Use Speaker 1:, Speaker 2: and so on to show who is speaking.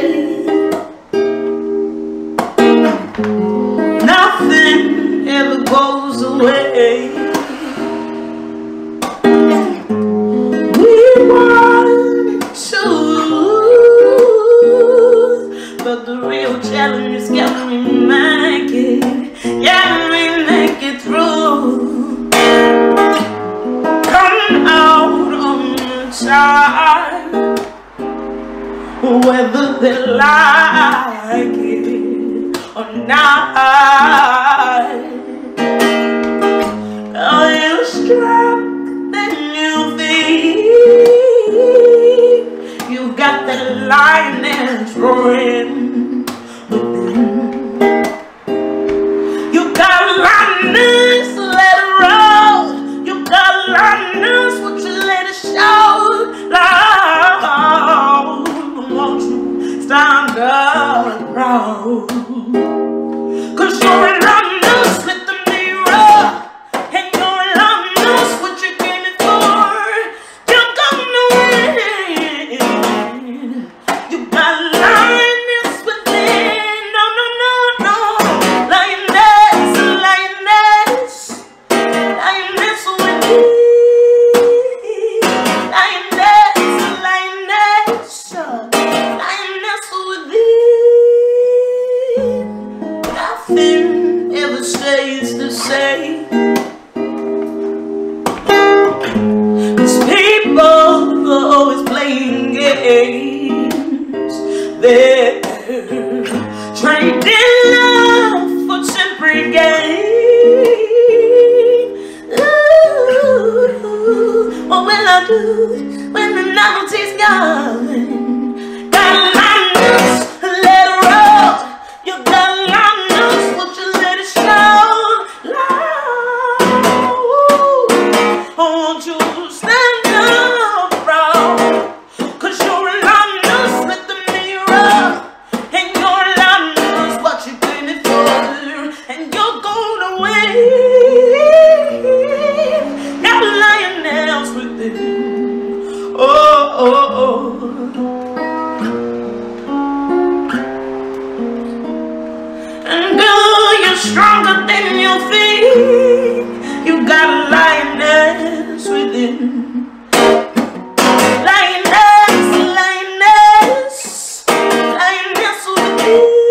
Speaker 1: Nothing ever goes away. We want to, but the real challenge is can we make it? Can we make it through? Come out on time, whether they like it or not. Are you strong? Then you think you got the lioness roaring within. You got lioness, let it roll. You got lioness, would you let it show? Loud, won't you stand up proud? 'Cause you're a lioness with the mirror. Nothing ever stays the same. 'Cause people are always playing games. They're trading love for temporary gain. Ooh, what will I do when the novelty's gone? Got lioness, let it roll. You got lioness, would you let it show? Loud, won't you stand up proud? 'Cause you're a lioness with the mirror, and your lioness what you came for, and you're going away. Got a lioness within. Oh, oh, oh. And girl, you're stronger than you think. You got a lioness within. Lioness, lioness, lioness within.